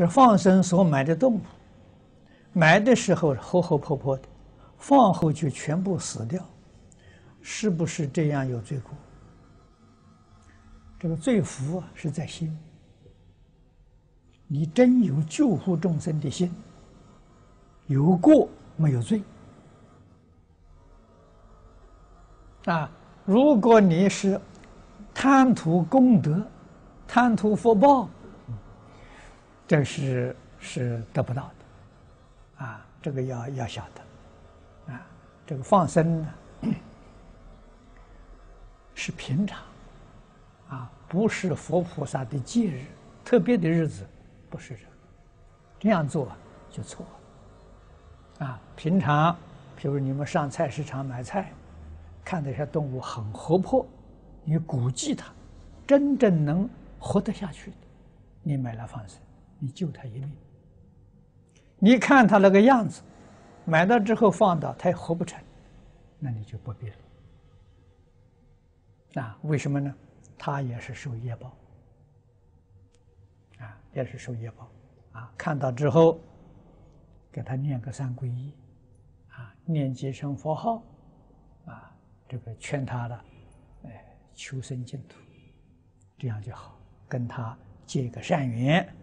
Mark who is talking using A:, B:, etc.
A: 就是放生所买的动物，买的时候活活泼泼的，放后就全部死掉，是不是这样有罪过？这个罪福啊是在心，你真有救护众生的心，有过没有罪啊？如果你是贪图功德、贪图福报，这是得不到的啊！这个要晓得啊！这个放生呢是平常啊，不是佛菩萨的戒日、特别的日子，不是这个。这样做就错了啊！平常，比如你们上菜市场买菜，看到一些动物很活泼，你估计它真正能活得下去的，你买来放生，你救它一命。你看它那个样子，买到之后放到它也活不成，那你就不必了。啊，为什么呢？它也是受业报，啊，也是受业报，啊，看到之后，给他念个三皈依，啊，念几声佛号，啊，这个劝他了，求生净土，这样就好，跟他结一个善缘。